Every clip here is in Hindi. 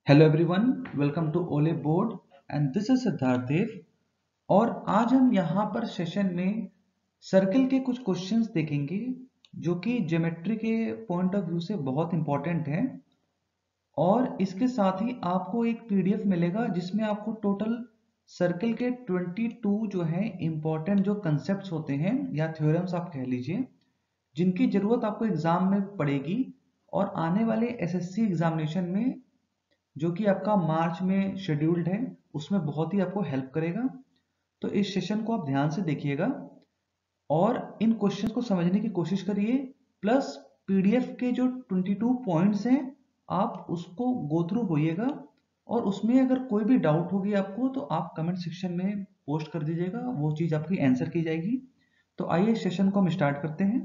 Hello everyone, welcome to Oliveboard and this is Siddharth Dev. और आज हम यहाँ पर सेशन में सर्कल के कुछ क्वेश्चंस देखेंगे जो कि ज्योमेट्री के पॉइंट ऑफ व्यू से बहुत इंपॉर्टेंट है। और इसके साथ ही आपको एक पीडीएफ मिलेगा जिसमें आपको टोटल सर्कल के 22 जो है इंपॉर्टेंट जो कंसेप्ट्स होते हैं या थ्योरम्स आप कह लीजिए, जिनकी जरूरत आपको एग्जाम में पड़ेगी और आने वाले एसएससी एग्जामिनेशन में जो कि आपका मार्च में शेड्यूल्ड है उसमें बहुत ही आपको हेल्प करेगा। तो इस सेशन को आप ध्यान से देखिएगा और इन क्वेश्चंस को समझने की कोशिश करिए। प्लस पीडीएफ के जो 22 पॉइंट्स हैं आप उसको गो थ्रू होइएगा और उसमें अगर कोई भी डाउट होगी आपको तो आप कमेंट सेक्शन में पोस्ट कर दीजिएगा, वो चीज़ आपकी आंसर की जाएगी। तो आइए इस सेशन को हम स्टार्ट करते हैं।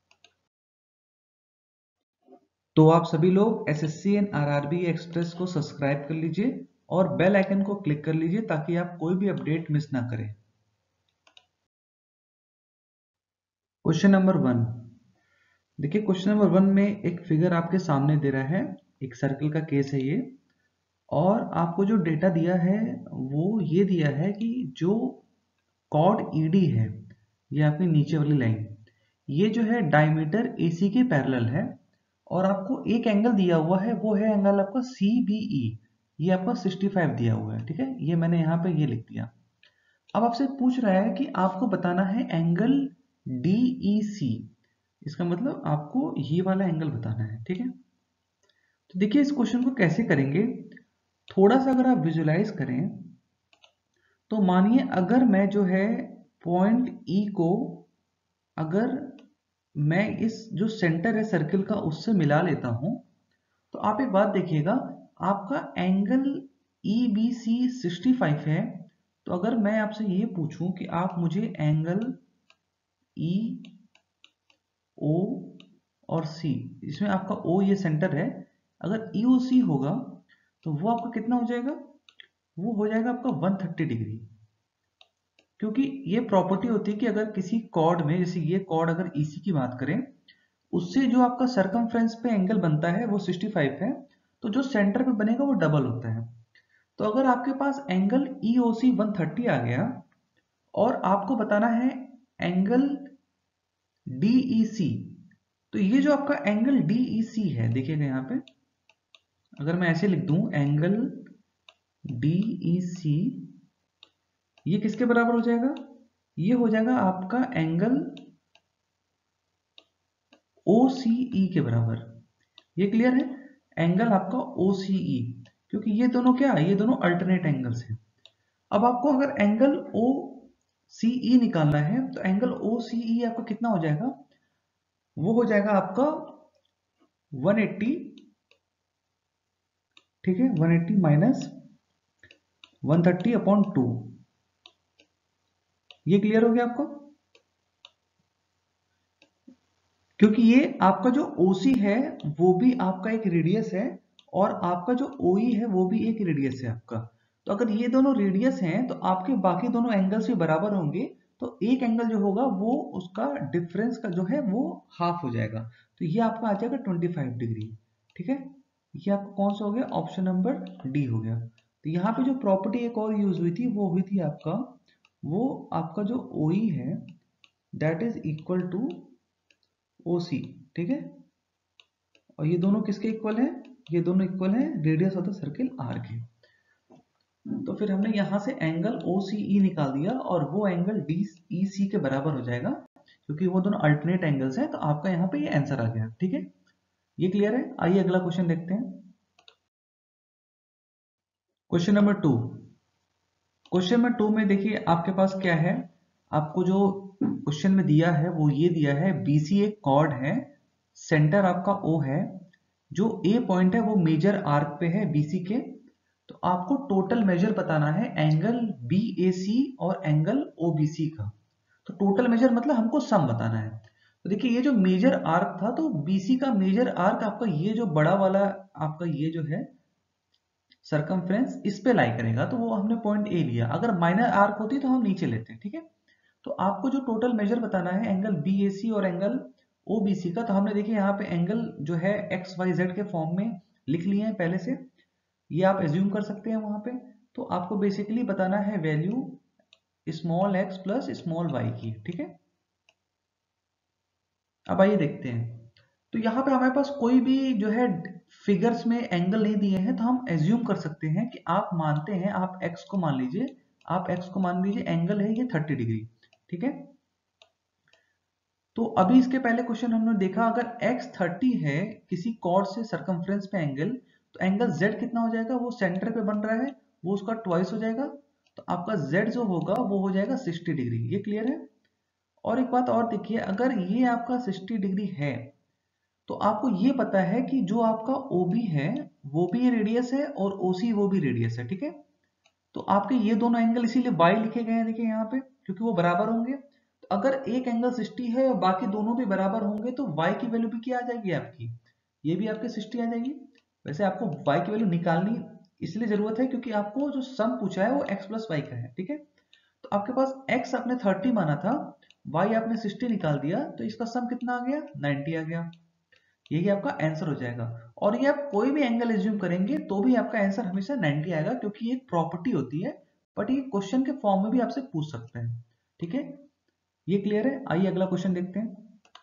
तो आप सभी लोग एसएससी एंड आरआरबी एक्सप्रेस को सब्सक्राइब कर लीजिए और बेल आइकन को क्लिक कर लीजिए ताकि आप कोई भी अपडेट मिस ना करें। क्वेश्चन नंबर 1 देखिए, क्वेश्चन नंबर 1 में एक फिगर आपके सामने दे रहा है, एक सर्कल का केस है ये। और आपको जो डेटा दिया है वो ये दिया है कि जो कॉर्ड ईडी है, ये आपकी नीचे वाली लाइन, ये जो है डायमीटर एसी के पैरेलल है और आपको एक एंगल दिया हुआ है, वो है एंगल आपका CBE। ये आपका 65 दिया हुआ है, ठीक है। ये मैंने यहाँ पे ये लिख दिया। अब आपसे पूछ रहा है कि आपको बताना है एंगल DEC। इसका मतलब आपको ये वाला एंगल बताना है, ठीक है। तो देखिए इस क्वेश्चन को कैसे करेंगे, थोड़ा सा अगर आप विजुलाइज करें तो मानिए अगर मैं जो है पॉइंट E को, अगर मैं इस जो सेंटर है सर्कल का उससे मिला लेता हूं, तो आप एक बात देखिएगा, आपका एंगल EBC 65 है। तो अगर मैं आपसे ये पूछूं कि आप मुझे एंगल EO और C, इसमें आपका O ये सेंटर है, अगर EOC होगा तो वो आपका कितना हो जाएगा, वो हो जाएगा आपका 130 डिग्री। क्योंकि ये प्रॉपर्टी होती है कि अगर किसी कॉर्ड में, जैसे ये कॉर्ड अगर EC की बात करें, उससे जो आपका सरकमफ्रेंस पे एंगल बनता है वो 65 है, तो जो सेंटर पे बनेगा वो डबल होता है। तो अगर आपके पास एंगल EOC 130 आ गया और आपको बताना है एंगल DEC, तो ये जो आपका एंगल DEC है, देखिएगा यहाँ पे अगर मैं ऐसे लिख दूं एंगल DEC, ये किसके बराबर हो जाएगा, ये हो जाएगा आपका एंगल OCE के बराबर। ये क्लियर है, एंगल आपका OCE, क्योंकि ये दोनों क्या है, ये दोनों अल्टरनेट एंगल्स हैं। अब आपको अगर एंगल OCE निकालना है तो एंगल OCE आपका कितना हो जाएगा, वो हो जाएगा आपका 180, ठीक है, 180 माइनस 130/2। ये क्लियर हो गया आपको, क्योंकि ये आपका जो OC है वो भी आपका एक रेडियस है और आपका जो OE है वो भी एक रेडियस है आपका। तो अगर ये दोनों रेडियस हैं तो आपके बाकी दोनों एंगल्स भी बराबर होंगे, तो एक एंगल जो होगा वो उसका डिफरेंस का जो है वो हाफ हो जाएगा। तो ये आपका आ जाएगा 25 डिग्री, ठीक है। ये आपका कौन सा हो गया, ऑप्शन नंबर डी हो गया। तो यहाँ पे जो प्रॉपर्टी एक और यूज हुई थी वो हुई थी आपका, वो आपका जो OE है that is equal to OC, ठीक है। और ये दोनों किसके इक्वल है, ये दोनों इक्वल है radius of the circle R के। तो फिर हमने यहां से एंगल OCE निकाल दिया और वो एंगल DEC के बराबर हो जाएगा, क्योंकि वो दोनों अल्टरनेट एंगल्स हैं। तो आपका यहाँ पे ये आंसर आ गया, ठीक है। ये क्लियर है, आइए अगला क्वेश्चन देखते हैं। क्वेश्चन नंबर 2, क्वेश्चन नंबर 2 में देखिए आपके पास क्या है, आपको जो क्वेश्चन में दिया है वो ये दिया है, BC एक कॉर्ड है, सेंटर आपका O है, जो A पॉइंट है वो मेजर आर्क पे है BC के। तो आपको टोटल मेजर बताना है एंगल BAC और एंगल OBC का। तो टोटल मेजर मतलब हमको सम बताना है। तो देखिए ये जो मेजर आर्क था, तो BC का मेजर आर्क आपका ये जो बड़ा वाला आपका ये जो है सरकमफ्रेंस इस पे लाई करेगा, तो वो हमने पॉइंट ए लिया। अगर माइनर आर्क होती तो हम नीचे लेते हैं, ठीक है। तो आपको जो टोटल मेजर बताना है एंगल BAC और एंगल OBC का, तो हमने देखिए यहाँ पे एंगल जो है XYZ के फॉर्म में लिख लिए हैं पहले से। ये आप एज्यूम कर सकते हैं वहां पे। तो आपको बेसिकली बताना है value small X plus small Y की, ठीक है। अब आइए देखते हैं। तो यहाँ पे हमारे पास कोई भी जो है फिगर्स में एंगल नहीं दिए हैं, तो हम एज्यूम कर सकते हैं कि आप मानते हैं, आप x को मान लीजिए, आप x को मान लीजिए एंगल है ये 30 डिग्री, ठीक है। तो अभी इसके पहले क्वेश्चन हमने देखा, अगर x 30 है किसी कॉर्ड से सरकमफ्रेंस पे एंगल, तो एंगल z कितना हो जाएगा, वो सेंटर पे बन रहा है, वो उसका ट्वाइस हो जाएगा, तो आपका z जो होगा वो हो जाएगा 60 डिग्री। ये क्लियर है। और एक बात और देखिए, अगर ये आपका 60 डिग्री है तो आपको ये पता है कि जो आपका OB है वो भी ये रेडियस है और OC वो भी रेडियस है, ठीक है। तो आपके ये दोनों एंगल इसीलिए y लिखे गए हैं, देखिए यहाँ पे, क्योंकि वो बराबर होंगे। तो अगर एक एंगल 60 है और बाकी दोनों भी बराबर होंगे तो y की वैल्यू भी क्या आ जाएगी आपकी, ये भी आपके 60 आ जाएगी। वैसे आपको y की वैल्यू निकालनी इसलिए जरूरत है क्योंकि आपको जो सम पूछा है वो x प्लस वाई का है, ठीक है। तो आपके पास x आपने 30 माना था, y आपने 60 निकाल दिया, तो इसका सम कितना आ गया, 90 आ गया। यही आपका आंसर हो जाएगा। और ये आप कोई भी एंगल एज्यूम करेंगे तो भी आपका आंसर हमेशा 90 आएगा, क्योंकि ये एक प्रॉपर्टी होती है, बट ये क्वेश्चन के फॉर्म में भी आपसे पूछ सकते हैं, ठीक है। ये क्लियर है। आइए अगला क्वेश्चन देखते हैं।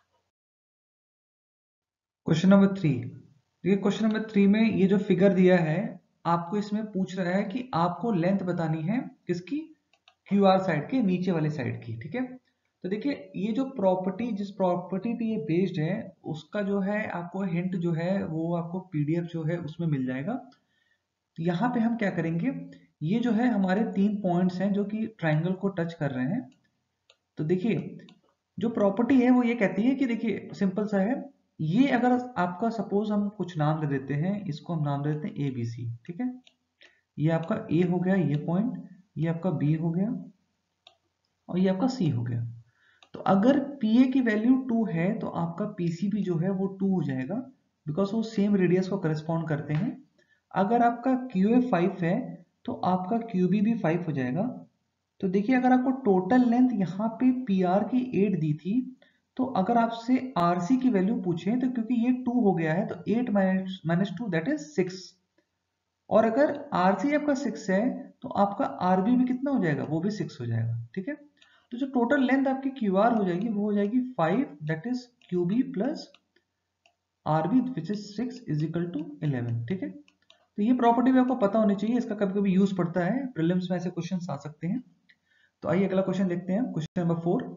Question number 3। देखिए क्वेश्चन नंबर 3 में ये जो फिगर दिया है, आपको इसमें पूछ रहा है कि आपको लेंथ बतानी है किसकी, QR साइड के नीचे वाले साइड की, ठीक है। तो देखिए ये जो प्रॉपर्टी, जिस प्रॉपर्टी पे ये बेस्ड है, उसका जो है आपको हिंट जो है वो आपको PDF जो है उसमें मिल जाएगा। तो यहाँ पे हम क्या करेंगे, ये जो है हमारे 3 पॉइंट्स हैं जो कि ट्राइंगल को टच कर रहे हैं। तो देखिए जो प्रॉपर्टी है वो ये कहती है कि, देखिए सिंपल सा है, ये अगर आपका सपोज हम कुछ नाम दे देते हैं, इसको हम नाम दे देते हैं ABC, ठीक है। ये आपका A हो गया ये पॉइंट, ये आपका B हो गया और ये आपका C हो गया। तो अगर PA की वैल्यू 2 है तो आपका PC भी जो है वो 2 हो जाएगा, बिकॉज वो सेम रेडियस को करस्पॉन्ड करते हैं। अगर आपका QA 5 है तो आपका QB भी 5 हो जाएगा। तो देखिए अगर आपको टोटल लेंथ यहाँ पे PR की 8 दी थी, तो अगर आपसे RC की वैल्यू पूछे तो क्योंकि ये 2 हो गया है तो 8 माइनस 2 दैट इज 6। और अगर RC आपका 6 है तो आपका RB भी कितना हो जाएगा, वो भी 6 हो जाएगा, ठीक है। तो जो टोटल लेंथ आपकी QR हो जाएगी वो हो जाएगी 5, that is QB plus RB which is 6 is equal to 11, ठीक है। तो ये प्रॉपर्टी भी आपको पता होनी चाहिए, इसका कभी कभी यूज पड़ता है, प्रीलिम्स में ऐसे क्वेश्चन आ सकते हैं। तो आइए अगला क्वेश्चन देखते हैं, क्वेश्चन नंबर 4।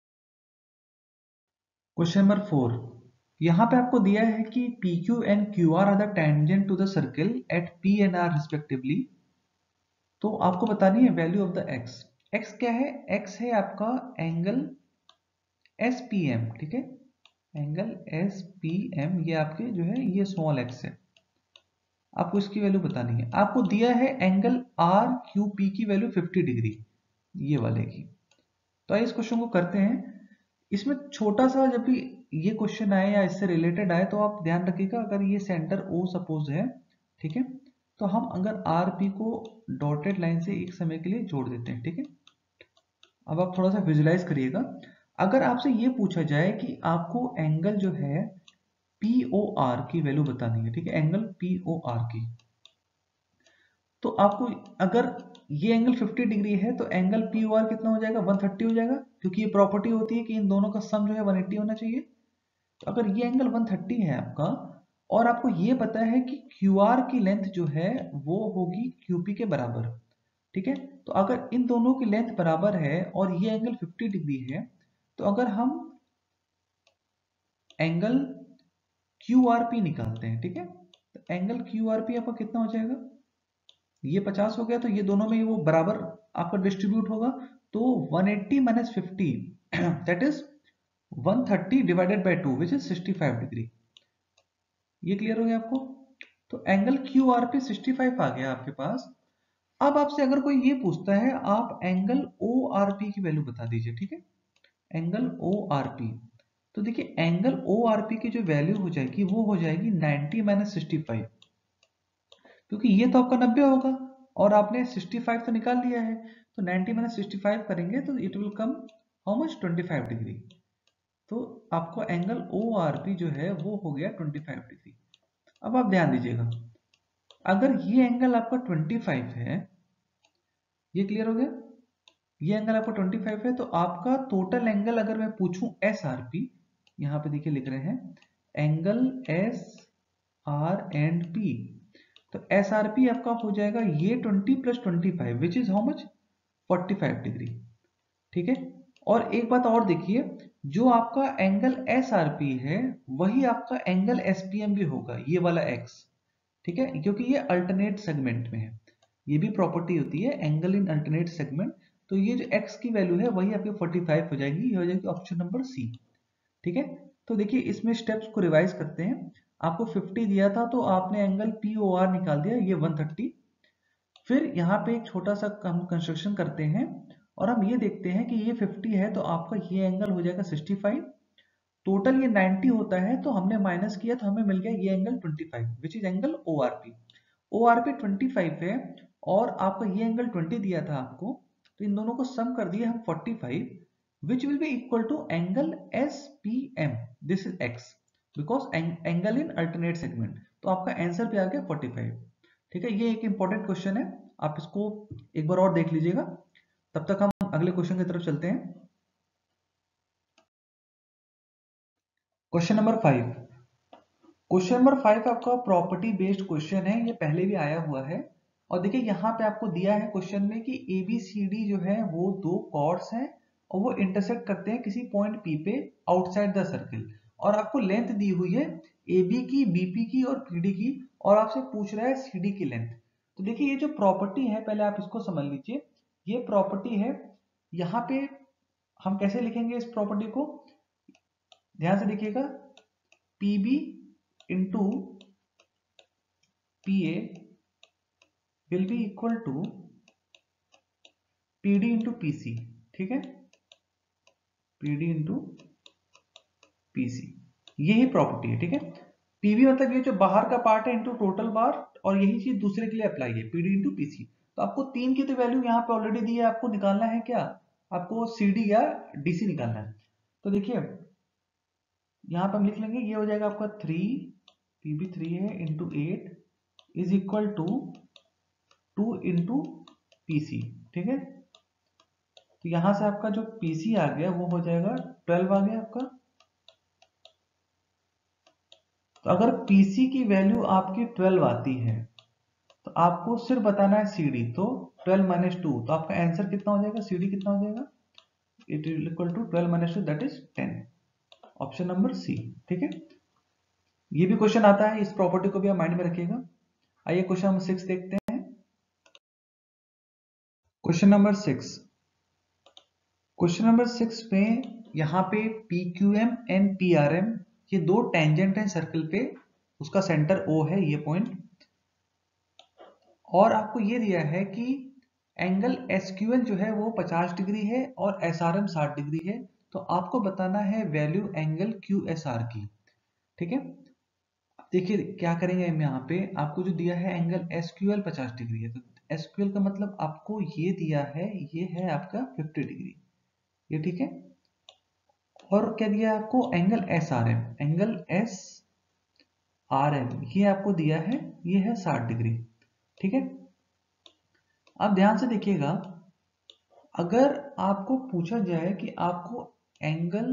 क्वेश्चन नंबर 4, यहाँ पे आपको दिया है कि PQ and QR are the tangent to the circle at P and R respectively. तो आपको बतानी है value of the x। x क्या है, x है आपका एंगल SPM, ठीक है। एंगल SPM ये आपके जो है ये स्मॉल x है, आपको इसकी वैल्यू बतानी है। आपको दिया है एंगल RQP की वैल्यू 50 डिग्री ये वाले की। तो आइए इस क्वेश्चन को करते हैं। इसमें छोटा सा जब भी ये क्वेश्चन आए या इससे रिलेटेड आए तो आप ध्यान रखिएगा, अगर ये सेंटर O सपोज है, ठीक है, तो हम अगर RP को डॉटेड लाइन से एक समय के लिए जोड़ देते हैं, ठीक है। अब आप थोड़ा सा विजुलाइज करिएगा। अगर आपसे ये पूछा जाए कि आपको एंगल जो है POR की वैल्यू बतानी है, ठीक है, एंगल POR की, तो आपको अगर ये एंगल 50 डिग्री है तो एंगल POR कितना हो जाएगा, 130 हो जाएगा, क्योंकि ये प्रॉपर्टी होती है कि इन दोनों का सम जो है 180 होना चाहिए। तो अगर ये एंगल 130 है आपका और आपको ये पता है कि QR की लेंथ जो है वो होगी QP के बराबर, ठीक है। तो अगर इन दोनों की लेंथ बराबर है और ये एंगल 50 डिग्री है, तो अगर हम एंगल QRP निकालते हैं, ठीक है, तो एंगल QRP आपका कितना हो जाएगा, ये 50 हो गया, तो ये दोनों में वो बराबर आपका डिस्ट्रीब्यूट होगा। तो 180 minus 50 that is 130 divided by 2 which is 65 degree. ये क्लियर हो गया आपको। तो एंगल QRP 65 आ गया आपके पास। अब आपसे अगर कोई ये पूछता है आप एंगल ORP की वैल्यू बता दीजिए, ठीक है, एंगल ORP। तो देखिए एंगल ORP की जो वैल्यू हो जाएगी वो हो जाएगी 90 माइनस 65, क्योंकि ये तो आपका 90 होगा और आपने 65 तो निकाल लिया है, तो 90 माइनस 65 करेंगे तो it will come how much, 25 degree. तो आपको एंगल ORP जो है वो हो गया 25 डिग्री। अब आप ध्यान दीजिएगा, अगर ये एंगल आपका 25 है, ये क्लियर हो गया, ये एंगल आपका 25 है, तो आपका टोटल एंगल अगर मैं पूछूं एस आर पी, यहां पे देखिए लिख रहे हैं angle S R and P, तो एस आर पी आपका हो जाएगा ये 20 + 25 which is how much 45 degree. ठीक है, और एक बात और देखिए, जो आपका एंगल एस आर पी है वही आपका एंगल एस पी एम भी होगा, ये वाला एक्स। ठीक है, क्योंकि ये अल्टरनेट सेगमेंट में है, ये भी प्रॉपर्टी होती है एंगल इन अल्टरनेट सेगमेंट। तो ये जो x की वैल्यू है वही आपकी 45 हो जाएगी, ये हो जाएगी ऑप्शन नंबर सी। ठीक है, तो देखिए इसमें स्टेप्स को रिवाइज करते हैं। आपको 50 दिया था तो आपने एंगल POR निकाल दिया, ये 130। फिर यहाँ पे एक छोटा सा हम कंस्ट्रक्शन करते हैं और हम ये देखते हैं कि ये 50 है तो आपका ये एंगल हो जाएगा 65, टोटल ये 90 होता है तो हमने माइनस किया तो हमें मिल गया ये angle 25 which is angle ORP। ORP 25 है और आपका ये एंगल 20 दिया था आपको, तो इन दोनों को सम कर दिए हम 45 which will be equal to angle SPM, this is x because angle in alternate segment, तो आपका आंसर पे आ गया 45। ठीक है, ये एक इंपॉर्टेंट क्वेश्चन है, आप इसको एक बार और देख लीजिएगा। तब तक हम अगले क्वेश्चन की तरफ चलते हैं। Question number 5। क्वेश्चन नंबर 5 आपका प्रॉपर्टी बेस्ड क्वेश्चन है, ये पहले भी आया हुआ है। और देखिए यहाँ पे आपको दिया है क्वेश्चन में कि ABCD जो है वो दो कॉर्ड्स हैं और वो इंटरसेक्ट करते हैं किसी पॉइंट P पे आउटसाइड द सर्किल, और आपको लेंथ दी हुई है AB की, BP की और PD की, और आपसे पूछ रहा है CD की लेंथ। तो देखिए ये जो प्रॉपर्टी है पहले आप इसको समझ लीजिए, ये प्रॉपर्टी है। यहाँ पे हम कैसे लिखेंगे इस प्रॉपर्टी को, ध्यान से देखिएगा, PB into PA will be equal to PD into PC। ठीक है, PD इंटू PC, यही प्रॉपर्टी है। ठीक है, PB मतलब ये जो बाहर का पार्ट है इंटू टोटल बार, और यही चीज दूसरे के लिए अप्लाई है, PD इंटू PC। तो आपको 3 की तो वैल्यू यहाँ पे ऑलरेडी दी है, आपको निकालना है क्या, आपको CD या DC निकालना है। तो देखिए यहाँ पे हम लिख लेंगे, ये हो जाएगा आपका 3, PB 3 है into 8 is equal to 2 into PC। ठीक है, तो यहां से आपका जो PC आ गया वो हो जाएगा 12 आ गया आपका। तो अगर PC की वैल्यू आपकी 12 आती है तो आपको सिर्फ बताना है CD, तो 12 माइनस 2, तो आपका आंसर कितना हो जाएगा, CD कितना हो जाएगा, it is equal to 12 minus 2 that is 10, option number C. ठीक है, ये भी क्वेश्चन आता है, इस प्रॉपर्टी को भी आप माइंड में रखिएगा। आइए क्वेश्चन नंबर 6 देखते हैं। क्वेश्चन नंबर 6, क्वेश्चन नंबर 6 में यहाँ पे PQM एंड PRM ये दो टेंजेंट हैं सर्कल पे, उसका सेंटर O है ये पॉइंट, और आपको ये दिया है कि एंगल SQL जो है वो 50 डिग्री है और SRM 60 डिग्री है, तो आपको बताना है वैल्यू एंगल QSR की। ठीक है, देखिए क्या करेंगे हम, यहाँ पे आपको जो दिया है एंगल SQL 50 डिग्री है, तो SQL का मतलब आपको ये दिया है, ये है आपका 50 डिग्री, ये ठीक है। और क्या दिया है आपको, एंगल SRM, एंगल SRM ये आपको दिया है, ये है 60 डिग्री। ठीक है, अब ध्यान से देखिएगा, अगर आपको पूछा जाए कि आपको एंगल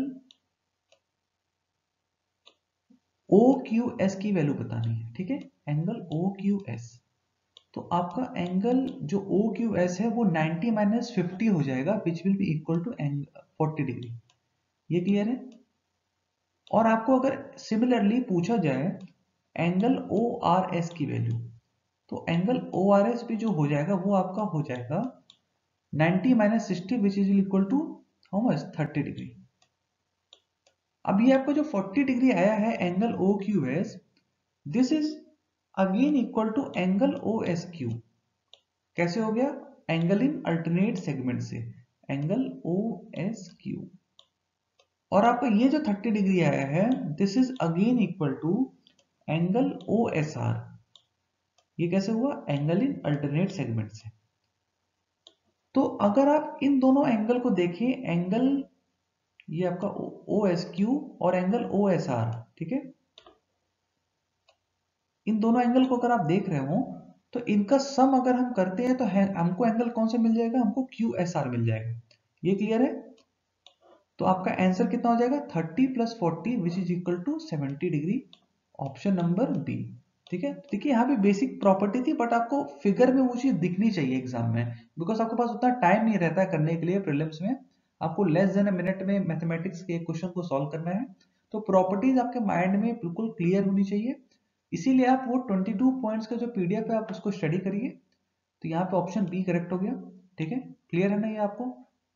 OQS की वैल्यू बतानी है, ठीक है, एंगल OQS, तो आपका एंगल जो OQS है वो 90 माइनस 50 हो जाएगा which will be equal to 40 degree, ये क्लियर है। और आपको अगर सिमिलरली पूछा जाए एंगल ORS की वैल्यू, तो एंगल ORS भी जो हो जाएगा वो आपका हो जाएगा 90 minus 60 which is equal to how much 30 degree. अब ये आपको जो 40 डिग्री आया है angle OQS, this is again equal to angle OSQ। कैसे हो गया, एंगल इन अल्टरनेट सेगमेंट से, एंगल OSQ। और आपको ये जो 30 डिग्री आया है this is again equal to angle OSR। ये कैसे हुआ, एंगल इन अल्टरनेट सेगमेंट से। तो अगर आप इन दोनों एंगल को देखें, एंगल ये आपका OSQ और एंगल OSR, ठीक है, इन दोनों एंगल को अगर आप देख रहे हो तो इनका सम अगर हम करते हैं तो हमको एंगल कौन सा मिल जाएगा, हमको QSR मिल जाएगा। ये क्लियर है? तो आपका आंसर कितना हो जाएगा, 30 + 40 which is equal to 70 degree, option number B. ठीक है, देखिए यहाँ पे बेसिक प्रॉपर्टी थी, बट आपको फिगर में वो चीज दिखनी चाहिए एग्जाम में, बिकॉज आपके पास उतना टाइम नहीं रहता है करने के लिए प्रीलिम्स में। आपको लेस देन अ मिनट में मैथमेटिक्स के क्वेश्चन को सॉल्व करना है, तो प्रॉपर्टीज आपके माइंड में बिल्कुल क्लियर होनी चाहिए। इसीलिए आप वो 22 पॉइंट्स का जो पीडीएफ है आप उसको स्टडी करिए। तो यहाँ पे ऑप्शन बी करेक्ट हो गया। ठीक है, क्लियर है ना ये आपको?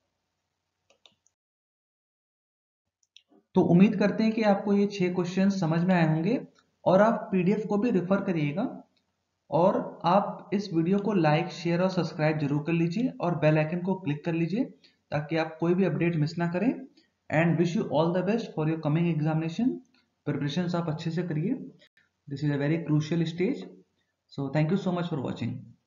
तो उम्मीद करते हैं कि आपको ये 6 क्वेश्चन समझ में आए होंगे, और आप पीडीएफ को भी रेफर करिएगा, और आप इस वीडियो को लाइक, शेयर और सब्सक्राइब जरूर कर लीजिए, और बेल आइकन को क्लिक कर लीजिए ताकि आप कोई भी अपडेट मिस ना करें। And wish you all the best for your coming examination. Preparation आप अच्छे से करिए, this is a very crucial stage. So thank you so much for watching.